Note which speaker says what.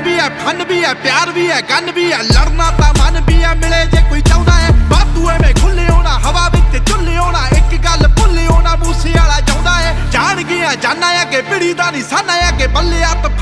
Speaker 1: भी है फन भी है प्यार भी है गन भी है लड़ना ता मन भी है मिले जे कोई चाहता है वाधू एवें खुले होना हवा विच झुले होना एक गल भुले होना मूसे वाला चाहता है जान गया जाना है कि पिड़ी दा नहीं साना है कि बल्ले हत्थ